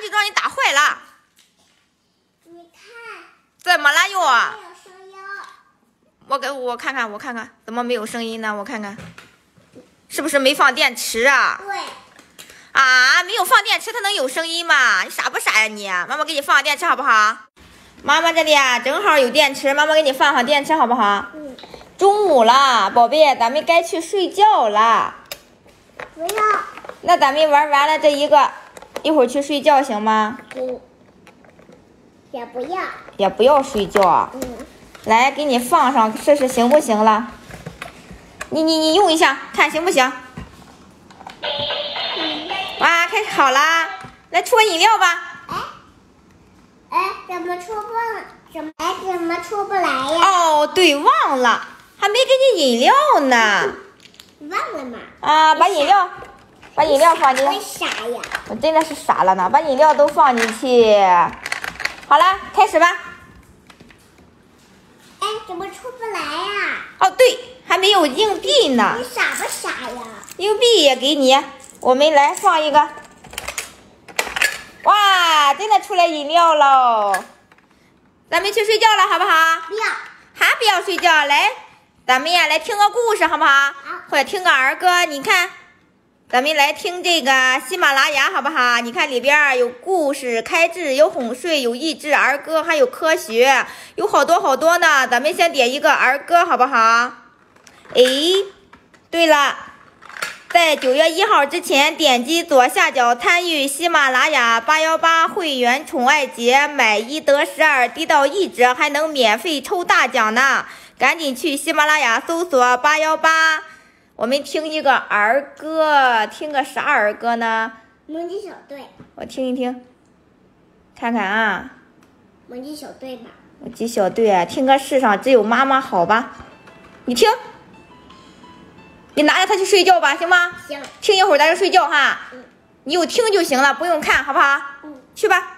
就让你打坏了。 你看， 怎么了又？ 没有声音。 我看看，怎么没有声音呢？我看看，是不是没放电池啊？ 对。 啊，没有放电池，它能有声音吗？你傻不傻呀你？妈妈给你放电池好不好？妈妈这里啊，正好有电池，妈妈给你放上电池好不好？ 嗯。 中午了，宝贝，咱们该去睡觉了。 不要。 那咱们玩完了这一个，一会儿去睡觉行吗？ 也不要。 也不要睡觉。来，给你放上试试行不行了？你用一下，看行不行？哇，开始好啦！来出个饮料吧。 怎么出不来呀？ 哦，对，忘了，还没给你饮料呢。 忘了吗？ 啊，把饮料放进。 我傻呀！ 我真的是傻了呢，把饮料都放进去。好了，开始吧。 怎么出不来呀？ 哦，对，还没有硬币呢。 你傻不傻呀？ 硬币也给你，我们来放一个。哇，真的出来饮料喽！咱们去睡觉了，好不好？ 不要。 还不要睡觉？来，咱们呀来听个故事，好不好？ 好。 或者听个儿歌，你看。咱们来听这个喜马拉雅好不好？你看里边有故事、开智、有哄睡、有益智、儿歌，还有科学，有好多呢。咱们先点一个儿歌好不好？对了，在9月1号之前点击左下角参与喜马拉雅818会员宠爱节，买1得12，低到1折，还能免费抽大奖呢！赶紧去喜马拉雅搜索818。我们听一个儿歌，听个啥儿歌呢？ 猛鸡小队。 我听一听，看看啊。 猛鸡小队吧。 猛鸡小队啊，听个世上只有妈妈好吧？你听，你拿着它去睡觉吧，行吗？ 行。 听一会儿咱就睡觉哈。你有听就行了，不用看，好不好？去吧。